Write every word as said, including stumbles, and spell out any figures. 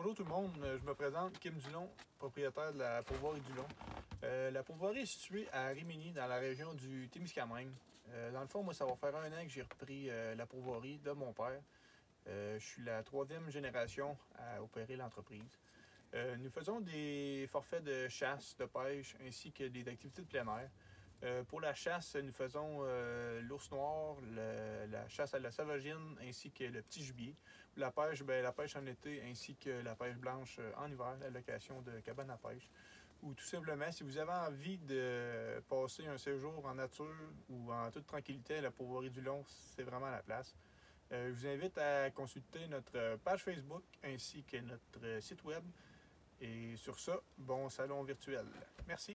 bonjour tout le monde, je me présente Kim Dulon, propriétaire de la pourvoirie Dulon. Euh, la pourvoirie est située à Rimini, dans la région du Témiscamingue. Euh, dans le fond, moi, ça va faire un an que j'ai repris euh, la pourvoirie de mon père. Euh, je suis la troisième génération à opérer l'entreprise. Euh, nous faisons des forfaits de chasse, de pêche, ainsi que des activités de plein air. Euh, pour la chasse, nous faisons euh, l'ours noir, le, la chasse à la sauvagine, ainsi que le petit gibier. La pêche, ben, la pêche en été, ainsi que la pêche blanche en hiver, la location de cabanes à pêche. Ou tout simplement, si vous avez envie de passer un séjour en nature ou en toute tranquillité à la pourvoirie Dulon, c'est vraiment la place. Euh, je vous invite à consulter notre page Facebook ainsi que notre site web. Et sur ça, bon salon virtuel. Merci.